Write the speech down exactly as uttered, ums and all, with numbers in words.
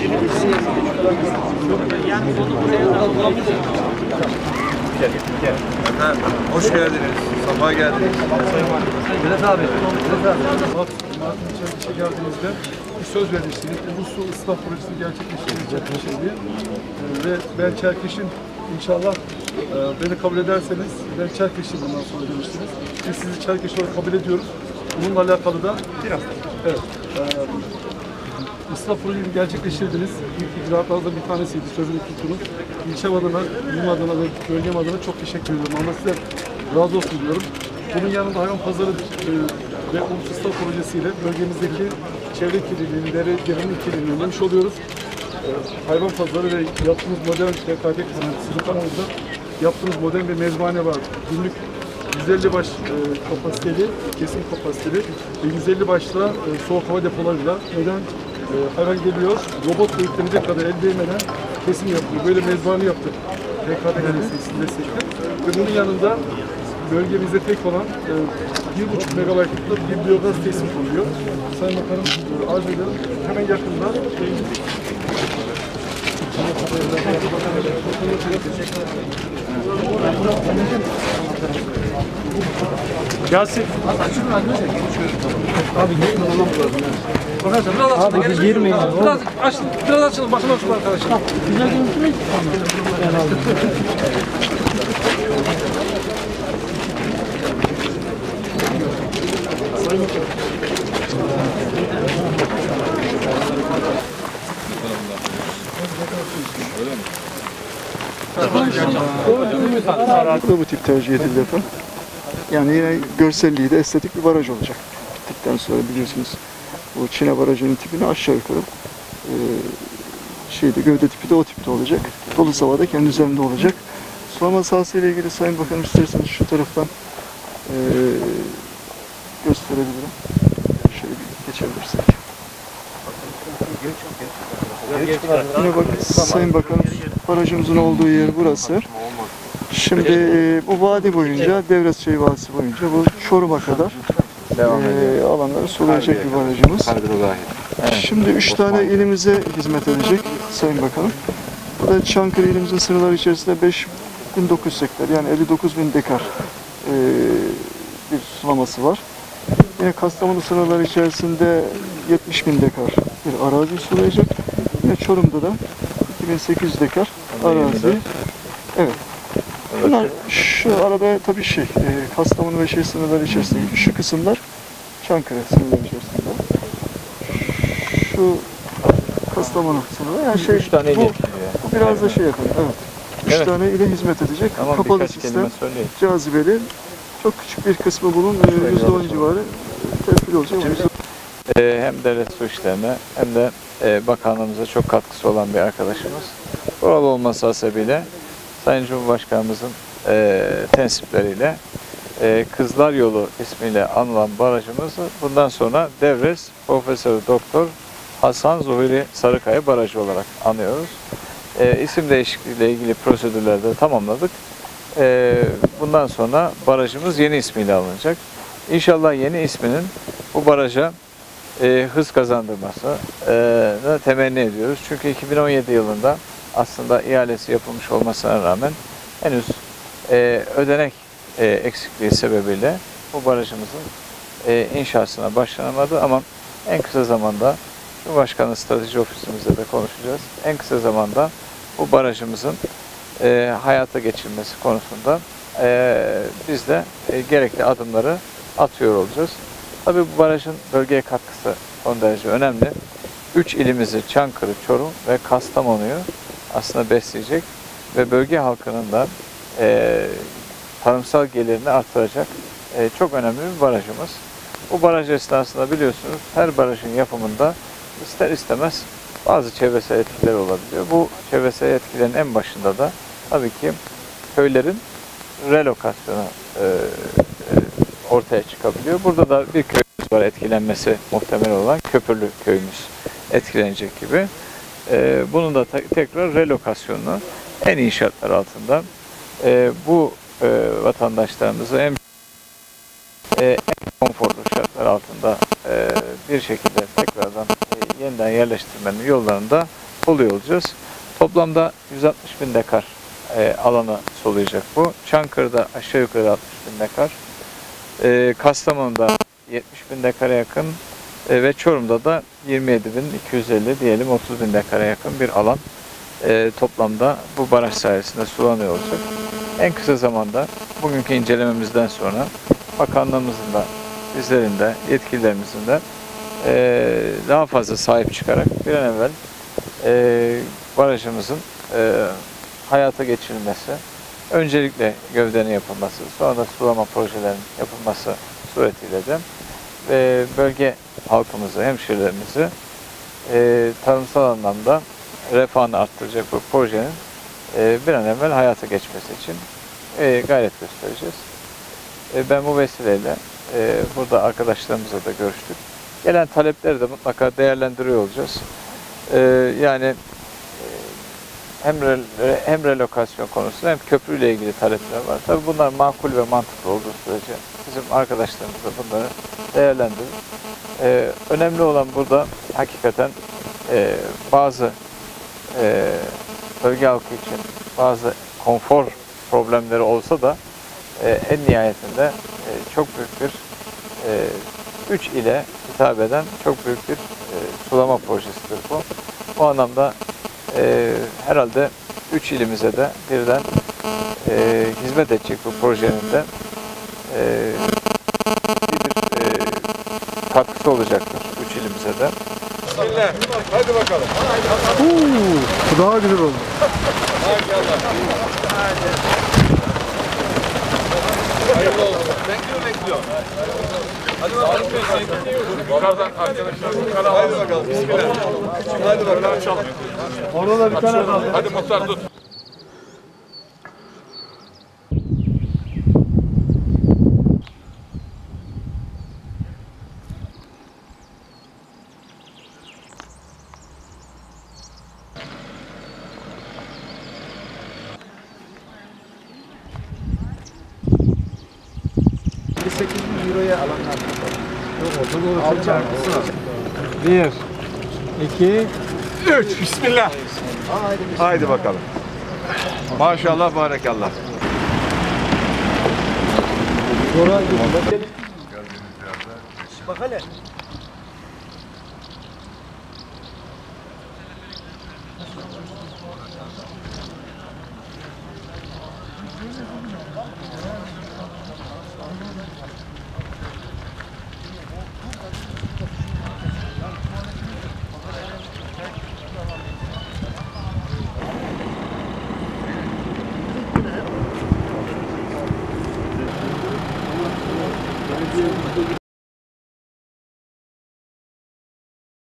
Efendim, hoş geldiniz. Sabah geldiniz. Vedat abi. Vedat abi. Mart'ın içerisine geldiğimizde bir söz vermiştiniz. Bu su ıslah projesini gerçekleştirecek bir şey diye. Ee, ve ben Çerkeş'in inşallah e, beni kabul ederseniz ben Çerkeş'in bundan sonra demiştiniz. Biz sizi Çerkeş olarak kabul ediyoruz. Bununla alakalı da biraz. Evet. E, ıslah projesini gerçekleştirdiniz. İlk icraatlardan bir tanesiydi. Sözünü tuttunuz. İlçem adına, benim adına ve bölgem adına çok teşekkür ediyorum. Ama size razı olsun diyorum. Bunun yanında hayvan pazarı e, ve ulusal ıslah projesiyle bölgemizdeki çevre kirliliğini, dere, derenin kirliliğini önlemiş oluyoruz. E, hayvan pazarı ve yaptığımız modern T K T kanalı, sizin kanalınızda yaptığımız modern bir mezbahane var. Günlük yüz elli baş e, kapasiteli, kesin kapasiteli ve yüz elli başla e, soğuk hava depolarıyla neden e, hayvan geliyor, robot yüklenecek kadar el değmeden kesim yapıyor. Böyle mezbahane yaptık. T K T kanalımızı destekle. Ve bunun yanında bölgemizde tek olan e, bir buçuk megabaytlık bir biyogaz tesis kuruluyor. Sayın Bakanım e, arz ederim. Hemen yakında Yasin. Abi girmeyin. Profesör biraz açın. Abi girmeyin. Biraz açın. Biraz açın. Başına açın arkadaşlar. Güzel görüntü mü? Ben aldım. Bu da bu tip tercih edildi efendim. Yani yine görselliği de estetik bir baraj olacak. Bittikten sonra biliyorsunuz bu Çine barajının tipini aşağı yukarı e, şeyde gövde tipi de o tipte olacak. Dolu havada kendi üzerinde olacak. Sulama sahası ile ilgili Sayın Bakanım isterseniz şu taraftan e, gösterebilirim. Şöyle bir geçebilirsek. Yine bak Sayın Bakanım barajımızın olduğu yer burası. Şimdi e, bu vadi boyunca, Devresçay Vadisi boyunca bu Çorum'a kadar e, alanları sulayacak bir barajımız. Evet. Şimdi üç tane ilimize hizmet edecek Sayın Bakanım. Bu da Çankırı ilimizin sınırları içerisinde beş bin dokuz yüz hektar yani elli dokuz bin dekar e, bir sulaması var. Yine Kastamonu sınırları içerisinde yetmiş bin dekar bir arazi sulayacak. Yine Çorum'da da iki bin sekiz yüz dekar arazi. Evet. Bunlar şu arada tabii şey, e, Kastamonu ve şey sınırları içerisinde şu kısımlar Çankırı sınırları içerisinde. Şu Kastamonu sınırı yani şey, üç tane bu, bu biraz da şey yapalım. Evet. Üç evet. tane ile hizmet edecek. Tamam, kapalı sistem, cazibeli. Çok küçük bir kısmı bunun yüzde on civarı tedbir olacak. Ee, hem devlet su işlerine hem de e, bakanlığımıza çok katkısı olan bir arkadaşımız. Oralı olması hasebiyle Sayın Cumhurbaşkanımızın e, tensipleriyle e, Kızlar Yolu ismiyle anılan barajımızı bundan sonra Devres Profesör Doktor Hasan Zuhuri Sarıkaya Barajı olarak anıyoruz. E, isim değişikliğiyle ilgili prosedürleri de tamamladık. E, bundan sonra barajımız yeni ismiyle alınacak. İnşallah yeni isminin bu baraja e, hız kazandırması e, temenni ediyoruz. Çünkü iki bin on yedi yılında aslında ihalesi yapılmış olmasına rağmen henüz e, ödenek e, eksikliği sebebiyle bu barajımızın e, inşasına başlanamadı ama en kısa zamanda Cumhurbaşkanı Strateji Ofisimizde de konuşacağız. En kısa zamanda bu barajımızın e, hayata geçirilmesi konusunda e, biz de e, gerekli adımları atıyor olacağız. Tabii bu barajın bölgeye katkısı son derece önemli. Üç ilimizi Çankırı, Çorum ve Kastamonu'yu aslında besleyecek ve bölge halkının da e, tarımsal gelirini artıracak e, çok önemli bir barajımız. Bu baraj esnasında biliyorsunuz her barajın yapımında ister istemez bazı çevresel etkileri olabiliyor. Bu çevresel etkilerin en başında da tabii ki köylerin relokasyonu e, e, ortaya çıkabiliyor. Burada da bir köyümüz var etkilenmesi muhtemel olan Köprülü köyümüz etkilenecek gibi. E, bunun da tekrar relokasyonunu en iyi şartlar altında e, bu e, vatandaşlarımızı en, e, en konforlu şartlar altında e, bir şekilde tekrardan e, yeniden yerleştirmenin yollarını da soluyor olacağız. Toplamda yüz altmış bin dekar e, alanı sulayacak bu. Çankırı'da aşağı yukarı altmış bin dekar. E, Kastamonu'da yetmiş bin dekara yakın e, ve Çorum'da da yirmi yedi bin iki yüz elli diyelim otuz bin dekara yakın bir alan e, toplamda bu baraj sayesinde sulanıyor olacak. En kısa zamanda bugünkü incelememizden sonra bakanlığımızın da bizlerin de yetkililerimizin de e, daha fazla sahip çıkarak bir an evvel e, barajımızın e, hayata geçirilmesi, öncelikle gövdenin yapılması, sonra da sulama projelerinin yapılması suretiyle de e, bölge halkımızı, hemşehrilerimizi e, tarımsal anlamda refahını arttıracak bu projenin e, bir an evvel hayata geçmesi için e, gayret göstereceğiz. E, ben bu vesileyle e, burada arkadaşlarımızla da görüştük. Gelen talepleri de mutlaka değerlendiriyor olacağız. E, yani e, hem, re, hem relokasyon konusunda hem köprüyle ilgili talepler var. Tabii bunlar makul ve mantıklı olduğu sürece bizim arkadaşlarımız da bunları değerlendirir. E, önemli olan burada hakikaten e, bazı e, bölge halkı için bazı konfor problemleri olsa da e, en nihayetinde e, çok büyük bir e, üç ile hitap eden çok büyük bir e, sulama projesidir bu. Bu anlamda e, herhalde üç ilimize de birden e, hizmet edecek bu projenin de e, bir e, katkısı olacaktır üç ilimize de. Bismillah. Hadi bakalım. Uuu, bu daha güzel oldu. Hayırlı olsun. Bekliyor bekliyor. Hadi bakalım. Yukarıdan arkadaşlar. Yukarı hadi bakalım. Bismillah. Hadi bakalım. Orada da bir tane kaldı. Hadi muhtar tut. sekiz bin euroya alanlar. Al çarpısı var. Bir, iki, Üç. Bismillah. Haydi bakalım. Maşallah, barekallah. bak hele.